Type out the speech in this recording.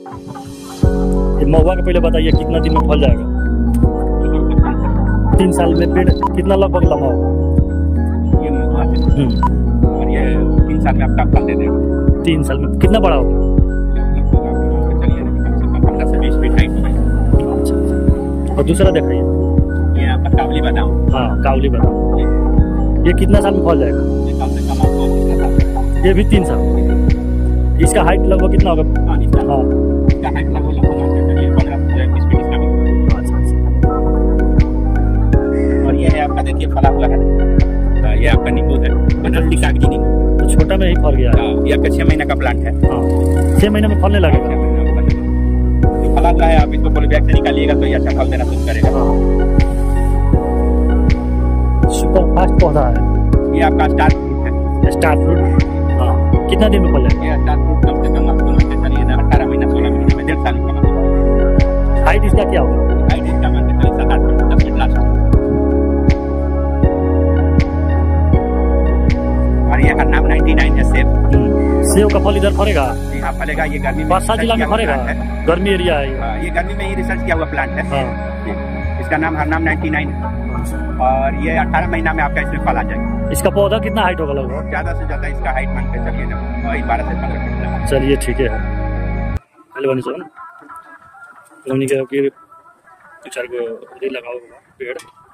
ये महुआ का पहले बताइए कितना दिन में फल जाएगा? 3 साल में पेड़ कितना लगभग लंबा होगा? ये महुआ है और ये 3 साल में आपका फल दे देगा। 3 साल में कितना बड़ा होगा? चलिए कम से कम 15 से 20 फीट हाइट होगा। और दूसरा दिखाइए। ये आपका काबुली बादाम। हाँ, काबुली बादाम। ये कितना साल में फल जाएगा? ये कम से कम आपको 3 साल। ये भी 3 साल। इसका हाइट लगभग कितना होगा? हाँ, इसका हाइट लगभग 15 से 20 फीट इसका भी। अच्छा। और ये है आपका देखिए फला हुआ है। ये आपका नींबू है, बनारसी कागजी नींबू। तो छोटा में ही फल गया है। ये आपका 6 महीने का प्लांट है। हाँ, 6 महीने में फलने लगेगा। जो फला हुआ है आप इसको पॉली बैग से निकालिएगा तो ये अच्छा फल देना शुरू करेगा। सुपर फास्ट पौधा है। ये आपका स्टार फ्रूट है। Star fruit. हाँ, कितना दिन में फल जाएगा? ये स्टार फ्रूट कम से कम आपको चलिए 18 महीना 16 महीने में 1.5 साल का मतलब। हाइट इसका क्या होगा? हाइट इसका मान के चलिए 7-8 फीट 10 फीट लास्ट। और ये हर नाम 99 है सेब। सेब का फल इधर फरेगा? यहाँ फलेगा। ये गर्मी में बरसा जिला में फरेगा? गर्मी एरिया है। ये गर्मी में ही रिसर्च किया हुआ प्लांट है। हाँ। इसका नाम हर नाम 99 है और ये 18 महीना में आपका इसमें फल आ जाएगा। इसका पौधा कितना हाइट होगा लगभग? ज्यादा से ज्यादा इसका हाइट मान के चलिए ना 12 से 15 फीट। चलिए ठीक है। हेलो बनी सोन हमने क्या कि 4 गो लगाओ पेड़।